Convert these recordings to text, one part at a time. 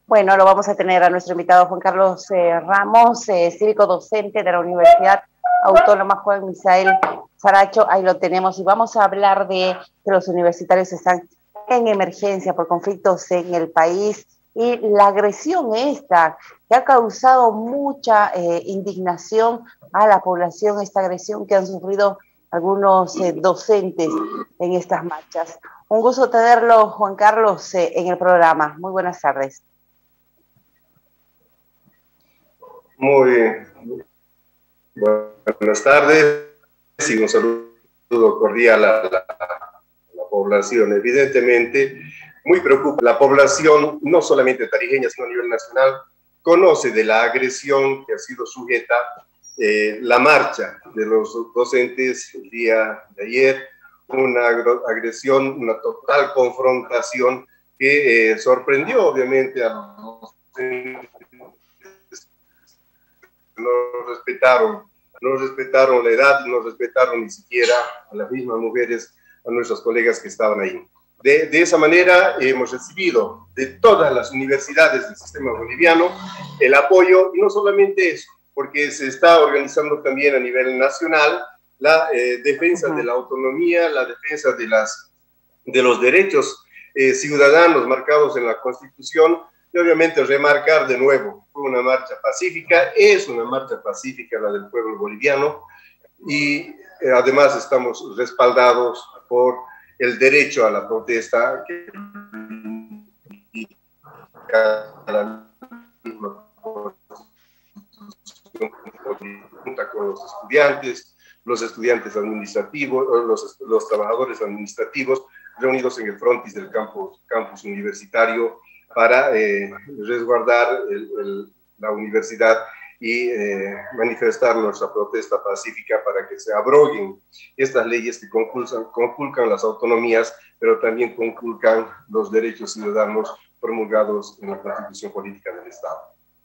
Bueno, lo vamos a tener a nuestro invitado Juan Carlos Ramos, cívico docente de la Universidad Autónoma Juan Misael Saracho. Ahí lo tenemos y vamos a hablar de que los universitarios están en emergencia por conflictos en el país y la agresión esta que ha causado mucha indignación a la población, esta agresión que han sufrido algunos docentes en estas marchas. Un gusto tenerlo, Juan Carlos, en el programa. Muy buenas tardes. Muy buenas tardes y un saludo cordial a la población. Evidentemente, muy preocupa. La población, no solamente tarijeña, sino a nivel nacional, conoce de la agresión que ha sido sujeta la marcha de los docentes el día de ayer, una agresión, una total confrontación que sorprendió obviamente a los docentes. No respetaron la edad, no respetaron ni siquiera a las mismas mujeres, a nuestras colegas que estaban ahí. De esa manera hemos recibido de todas las universidades del sistema boliviano el apoyo, y no solamente eso, porque se está organizando también a nivel nacional la defensa de la autonomía, la defensa de los derechos ciudadanos marcados en la Constitución. Y obviamente remarcar de nuevo, fue una marcha pacífica, es una marcha pacífica la del pueblo boliviano, y además estamos respaldados por el derecho a la protesta que la misma junta con los estudiantes administrativos, los trabajadores administrativos reunidos en el frontis del campus universitario para resguardar la universidad y manifestar nuestra protesta pacífica para que se abroguen estas leyes que conculcan las autonomías, pero también conculcan los derechos ciudadanos promulgados en la Constitución Política del Estado.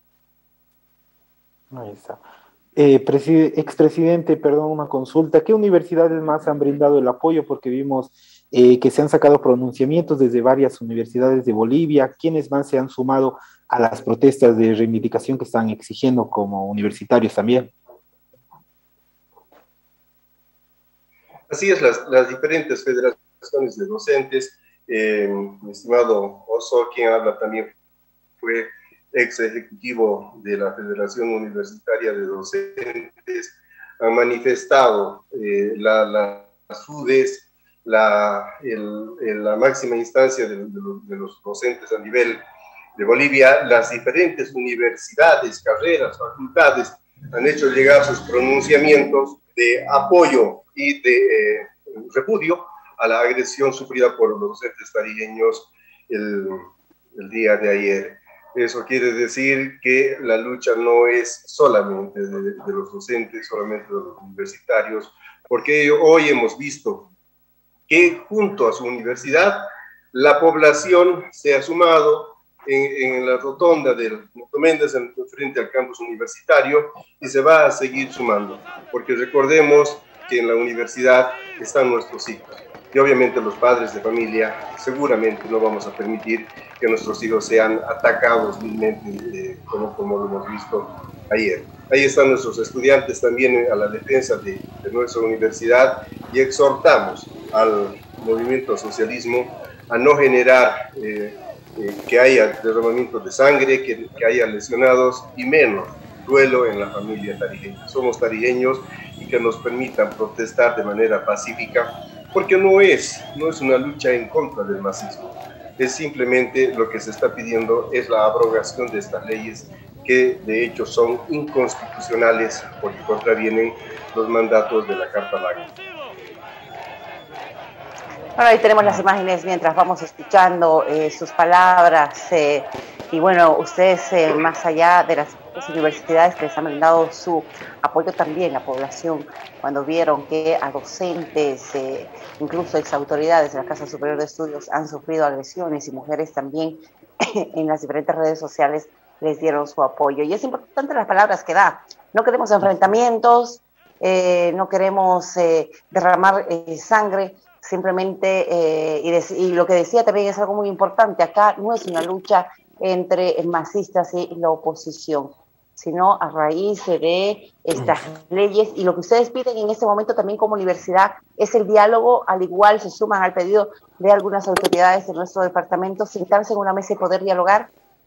Ahí está. Expresidente, perdón, una consulta. ¿Qué universidades más han brindado el apoyo? Porque vimos que se han sacado pronunciamientos desde varias universidades de Bolivia. ¿Quiénes más se han sumado a las protestas de reivindicación que están exigiendo como universitarios también? Así es, las diferentes federaciones de docentes. Mi estimado Oso, quien habla también, fue ex ejecutivo de la Federación Universitaria de Docentes, han manifestado las UDES, la máxima instancia de los docentes a nivel de Bolivia. Las diferentes universidades, carreras, facultades han hecho llegar sus pronunciamientos de apoyo y de repudio a la agresión sufrida por los docentes tarijeños el día de ayer. Eso quiere decir que la lucha no es solamente de los docentes, solamente de los universitarios, porque hoy hemos visto que junto a su universidad la población se ha sumado en la rotonda del Méndez frente al campus universitario, y se va a seguir sumando, porque recordemos que en la universidad están nuestros hijos. Y obviamente los padres de familia seguramente no vamos a permitir que nuestros hijos sean atacados vilmente como lo hemos visto ayer. Ahí están nuestros estudiantes también a la defensa de nuestra universidad, y exhortamos al movimiento socialismo a no generar que haya derramamiento de sangre, que haya lesionados, y menos duelo en la familia tarijeña. Somos tarijeños, y que nos permitan protestar de manera pacífica, porque no es una lucha en contra del masismo, es simplemente lo que se está pidiendo es la abrogación de estas leyes que de hecho son inconstitucionales porque contravienen los mandatos de la Carta Magna. Bueno, ahí tenemos las imágenes mientras vamos escuchando sus palabras y bueno, ustedes más allá de las universidades que les han brindado su apoyo también, la población, cuando vieron que a docentes, incluso exautoridades de la Casa Superior de Estudios han sufrido agresiones, y mujeres también en las diferentes redes sociales les dieron su apoyo. Y es importante las palabras que da. No queremos enfrentamientos, no queremos derramar sangre, simplemente, y lo que decía también es algo muy importante, acá no es una lucha entre masistas y la oposición, sino a raíz de estas leyes. Y lo que ustedes piden en este momento también como universidad es el diálogo, al igual se suman al pedido de algunas autoridades de nuestro departamento, sentarse en una mesa y poder dialogar.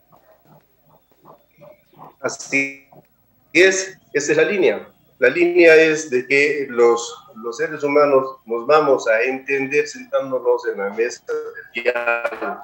Así es, esa es la línea. La línea es de que los seres humanos nos vamos a entender sentándonos en la mesa de diálogo.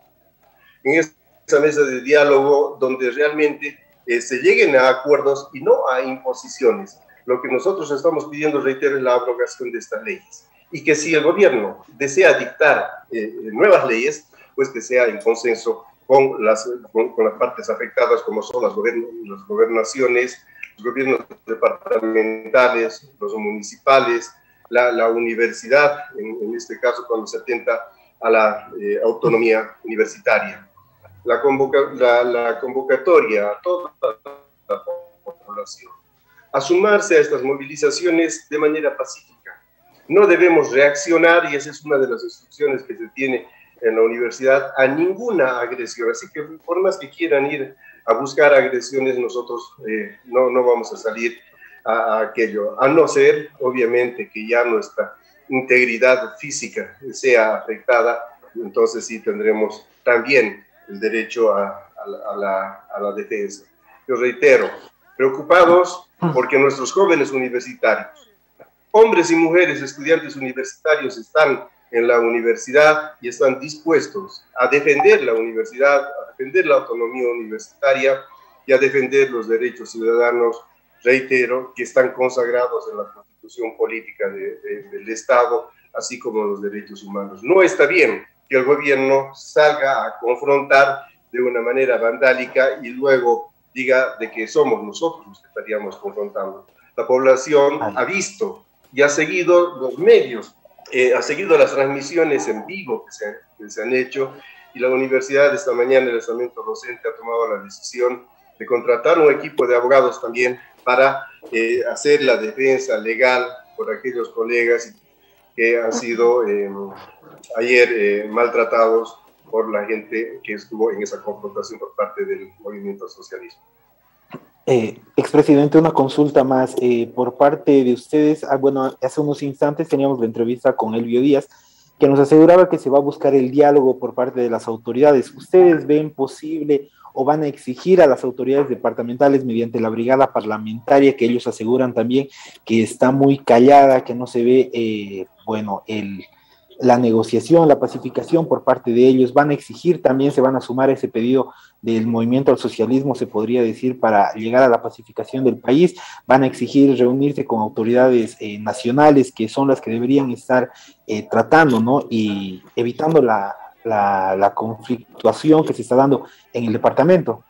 En esa mesa de diálogo donde realmente se lleguen a acuerdos y no a imposiciones. Lo que nosotros estamos pidiendo, reitero, es la abrogación de estas leyes. Y que si el gobierno desea dictar nuevas leyes, pues que sea en consenso con las partes afectadas, como son las gobernaciones, los gobiernos departamentales, los municipales, la universidad, en este caso cuando se atenta a la autonomía universitaria. La convocatoria a toda la población a sumarse a estas movilizaciones de manera pacífica. No debemos reaccionar, y esa es una de las instrucciones que se tiene en la universidad, a ninguna agresión. Así que por más que quieran ir a buscar agresiones, nosotros no vamos a salir a aquello, a no ser, obviamente, que ya nuestra integridad física sea afectada, entonces sí tendremos también el derecho a la defensa. Yo reitero, preocupados porque nuestros jóvenes universitarios, hombres y mujeres, estudiantes universitarios, están en la universidad y están dispuestos a defender la universidad, a defender la autonomía universitaria y a defender los derechos ciudadanos, reitero, que están consagrados en la Constitución Política del Estado, así como los derechos humanos. No está bien que el gobierno salga a confrontar de una manera vandálica y luego diga de que somos nosotros los que estaríamos confrontando. La población ha visto y ha seguido los medios, ha seguido las transmisiones en vivo que se han hecho, y la universidad esta mañana, el estamento docente, ha tomado la decisión de contratar un equipo de abogados también para hacer la defensa legal por aquellos colegas que han sido ayer maltratados por la gente que estuvo en esa confrontación por parte del movimiento socialista. Expresidente, una consulta más por parte de ustedes. Bueno, hace unos instantes teníamos la entrevista con Elvio Díaz, que nos aseguraba que se va a buscar el diálogo por parte de las autoridades. ¿Ustedes ven posible o van a exigir a las autoridades departamentales mediante la brigada parlamentaria, que ellos aseguran también que está muy callada, que no se ve, la negociación, la pacificación por parte de ellos? ¿Van a exigir también, se van a sumar a ese pedido del movimiento al socialismo, se podría decir, para llegar a la pacificación del país? ¿Van a exigir reunirse con autoridades nacionales, que son las que deberían estar tratando, ¿no?, y evitando la conflictuación que se está dando en el departamento?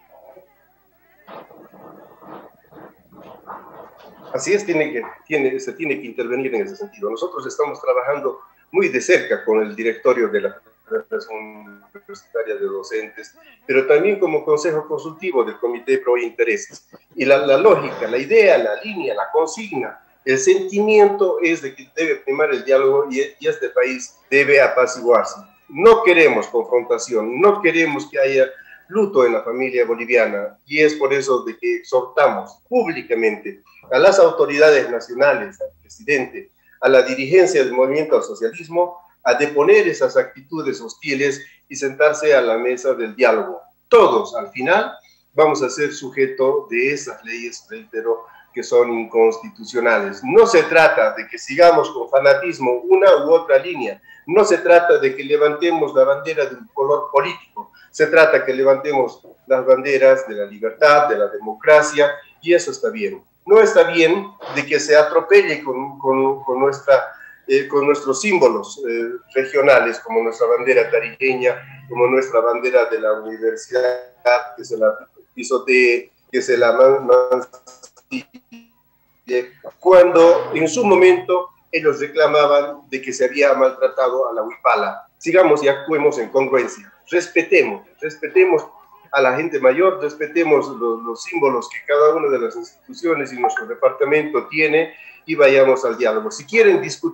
Así es, se tiene que intervenir en ese sentido. Nosotros estamos trabajando muy de cerca con el directorio de la Federación Universitaria de Docentes, pero también como consejo consultivo del Comité Pro Intereses. Y la lógica, la idea, la línea, la consigna, el sentimiento es de que debe primar el diálogo y este país debe apaciguarse. No queremos confrontación, no queremos que haya luto en la familia boliviana, y es por eso de que exhortamos públicamente a las autoridades nacionales, al presidente, a la dirigencia del movimiento al socialismo, a deponer esas actitudes hostiles y sentarse a la mesa del diálogo. Todos, al final, vamos a ser sujeto de esas leyes, reitero, que son inconstitucionales. No se trata de que sigamos con fanatismo una u otra línea, no se trata de que levantemos la bandera de un color político, se trata que levantemos las banderas de la libertad, de la democracia, y eso está bien. No está bien de que se atropelle con nuestros símbolos regionales, como nuestra bandera tarijeña, como nuestra bandera de la universidad, que se la pisotee, que se la mancille, cuando en su momento ellos reclamaban de que se había maltratado a la huipala. Sigamos y actuemos en congruencia. Respetemos a la gente mayor, respetemos los símbolos que cada una de las instituciones y nuestro departamento tiene, y vayamos al diálogo. Si quieren discutir,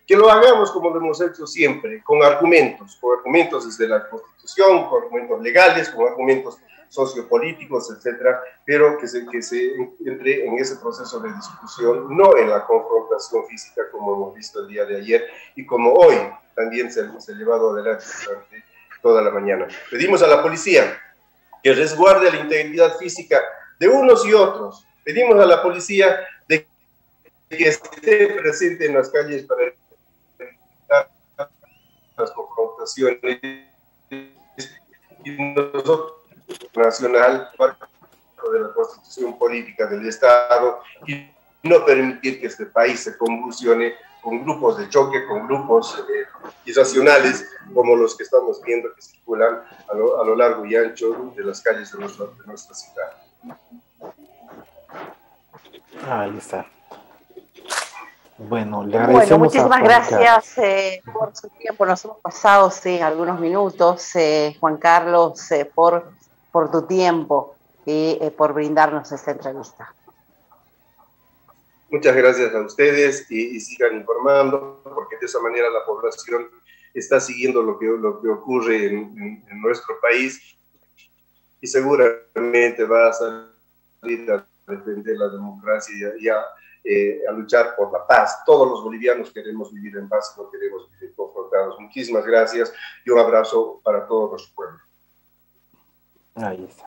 que lo hagamos como lo hemos hecho siempre, con argumentos desde la Constitución, con argumentos legales, con argumentos sociopolíticos, etcétera, pero que se entre en ese proceso de discusión, no en la confrontación física como hemos visto el día de ayer y como hoy también se ha llevado adelante durante toda la mañana. Pedimos a la policía que resguarde la integridad física de unos y otros. Pedimos a la policía de que esté presente en las calles para evitar las confrontaciones y nosotros nacional de la Constitución política del Estado y no permitir que este país se convulsione con grupos de choque, con grupos irracionales como los que estamos viendo que circulan a lo largo y ancho de las calles de nuestra ciudad. Ahí está. Bueno, le agradecemos. Bueno, muchísimas gracias por su tiempo. Nos hemos pasado algunos minutos, Juan Carlos, por tu tiempo y por brindarnos esta entrevista. Muchas gracias a ustedes y sigan informando, porque de esa manera la población está siguiendo lo que ocurre en nuestro país y seguramente va a salir a defender la democracia y a luchar por la paz. Todos los bolivianos queremos vivir en paz, no queremos vivir confrontados. Muchísimas gracias y un abrazo para todo nuestro pueblo. Ahí está.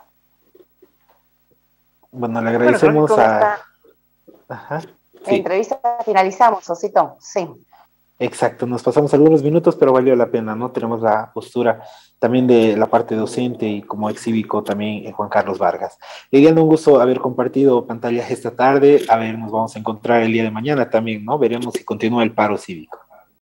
Bueno, le agradecemos Ajá. Sí. Entrevista finalizamos, Osito. Sí. Exacto, nos pasamos algunos minutos, pero valió la pena, ¿no? Tenemos la postura también de la parte docente y como ex cívico también Juan Carlos Vargas. Liliana, un gusto haber compartido pantalla esta tarde. A ver, nos vamos a encontrar el día de mañana también, ¿no? Veremos si continúa el paro cívico.